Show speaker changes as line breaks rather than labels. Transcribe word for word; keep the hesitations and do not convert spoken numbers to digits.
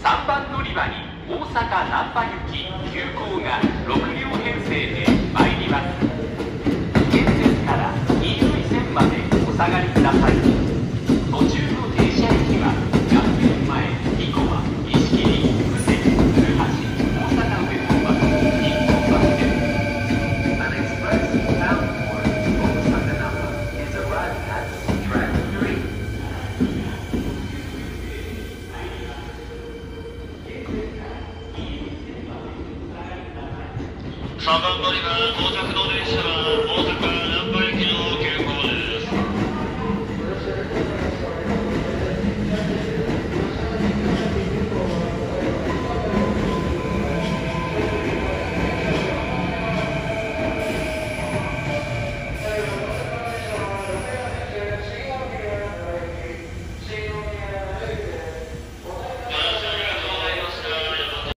さんばん乗り場に大阪難波行き急行がろくりょう編成で参ります。建設から新井線までお下がりください。途中の停車駅は学園前、生駒、石切、布施、鶴橋、大阪上本町、日本橋です。An express bound for Osaka Napa is arriving at track three.
さんばん乗り場到着の電車は